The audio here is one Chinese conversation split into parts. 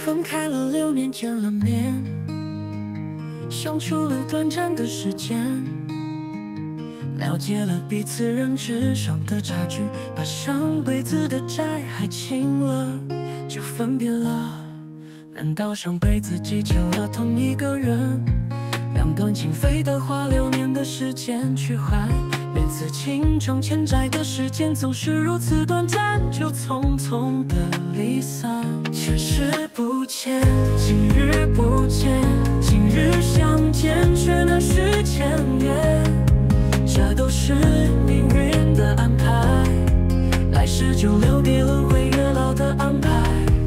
分开了6年，见了面，相处了短暂的时间，了解了彼此认知上的差距，把上辈子的债还清了，就分别了。难道上辈子记成了同一个人？两段情非得花6年的时间去还，每次倾城欠债的时间总是如此短暂，就匆匆的离散。前世不见，今日不见，今日相见却难续前缘，这都是命运的安排，来世就留给轮回月老的安排。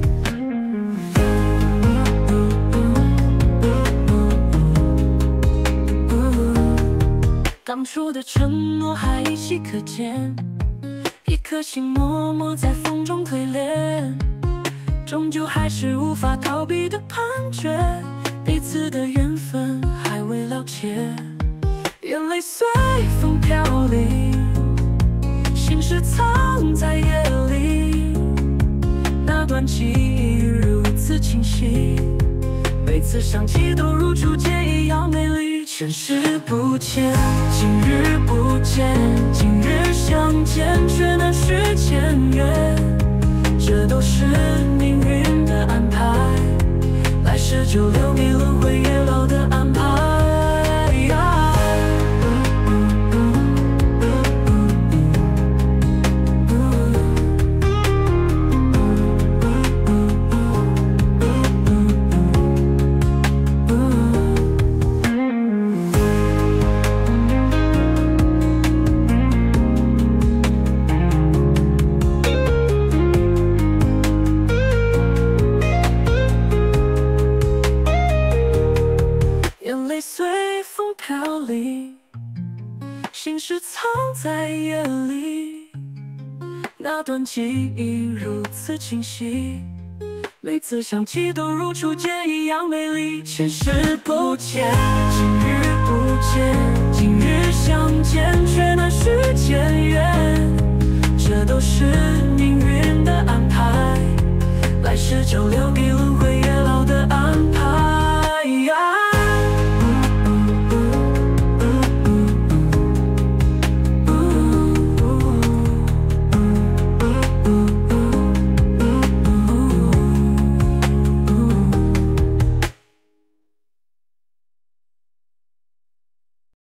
当初的承诺还依稀可见，一颗心默默在风中推炼，终究还是无法逃避的判决，彼此的缘分还未了结。眼泪随风飘零，心事藏在夜里，那段记忆如此清晰，每次想起都如初见一样美丽。前世不见，今日不见，今日相见却难续前缘，这都是命运的安排，来世就留给轮回月老的安排。随风飘零，心事藏在夜里，那段记忆如此清晰，每次想起都如初见一样美丽。前世不见，今日不见，今日相见却难续前缘，这都是命运的安排，来世就留给